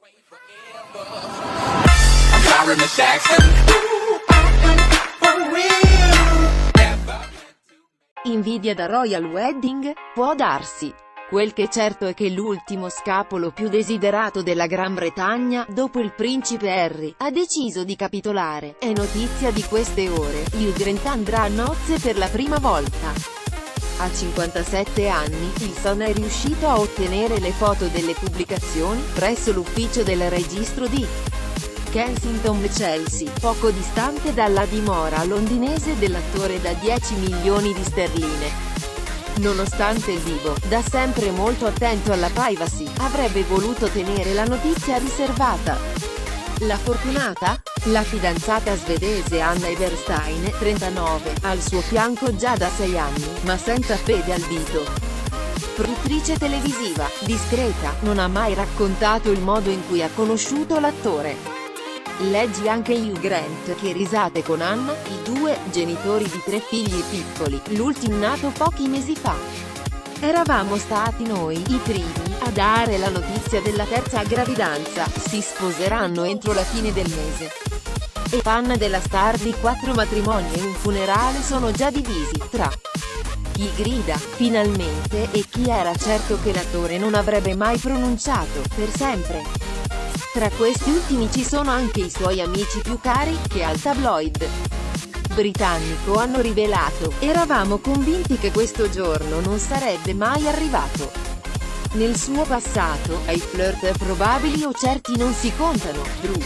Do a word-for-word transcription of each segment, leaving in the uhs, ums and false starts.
Invidia da Royal Wedding? Può darsi. Quel che è certo è che l'ultimo scapolo più desiderato della Gran Bretagna, dopo il principe Harry, ha deciso di capitolare. È notizia di queste ore, Hugh Grant andrà a nozze per la prima volta. A cinquantasette anni, il Sun è riuscito a ottenere le foto delle pubblicazioni, presso l'ufficio del registro di Kensington Chelsea, poco distante dalla dimora londinese dell'attore da dieci milioni di sterline. Nonostante il divo, da sempre molto attento alla privacy, avrebbe voluto tenere la notizia riservata. La fortunata? La fidanzata svedese Anna Eberstein, trentanove, al suo fianco già da sei anni, ma senza fede al dito. Produttrice televisiva, discreta, non ha mai raccontato il modo in cui ha conosciuto l'attore. Leggi anche Hugh Grant che risate con Anna, i due, genitori di tre figli piccoli, l'ultimo nato pochi mesi fa. Eravamo stati noi, i primi, a dare la notizia della terza gravidanza, si sposeranno entro la fine del mese. E fan della star di quattro matrimoni e un funerale sono già divisi, tra chi grida, finalmente, e chi era certo che l'attore non avrebbe mai pronunciato, per sempre. Tra questi ultimi ci sono anche i suoi amici più cari, che al tabloid britannico hanno rivelato: eravamo convinti che questo giorno non sarebbe mai arrivato. Nel suo passato, ai flirt probabili o certi non si contano, Drew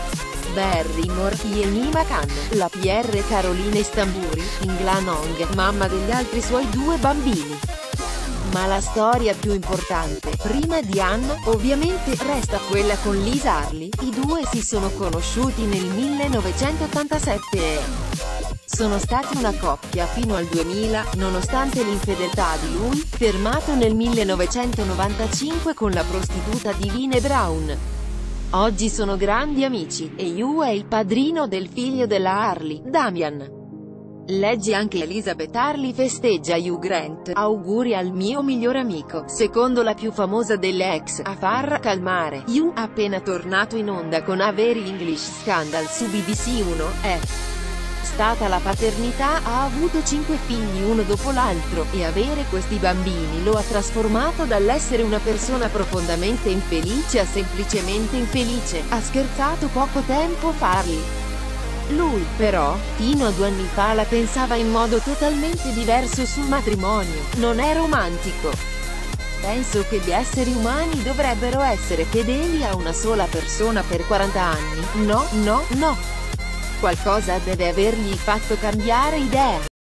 Barrymore, Ian McCann, la P R Caroline Stamburi, Ingla Nong, mamma degli altri suoi due bambini. Ma la storia più importante, prima di Anna, ovviamente, resta quella con Liz Harley. I due si sono conosciuti nel millenovecentottantasette e sono stati una coppia fino al duemila, nonostante l'infedeltà di lui, fermato nel millenovecentonovantacinque con la prostituta Divine Brown. Oggi sono grandi amici, e Hugh è il padrino del figlio della Harley, Damian. Leggi anche Elizabeth Harley festeggia Hugh Grant, auguri al mio migliore amico, secondo la più famosa delle ex, a far calmare. Hugh, appena tornato in onda con A Very English Scandal su B B C uno, è stata la paternità, ha avuto cinque figli uno dopo l'altro, e avere questi bambini lo ha trasformato dall'essere una persona profondamente infelice a semplicemente infelice, ha scherzato poco tempo fa Harley. Lui, però, fino a due anni fa la pensava in modo totalmente diverso sul matrimonio, non è romantico. Penso che gli esseri umani dovrebbero essere fedeli a una sola persona per quaranta anni, no, no, no. Qualcosa deve avergli fatto cambiare idea.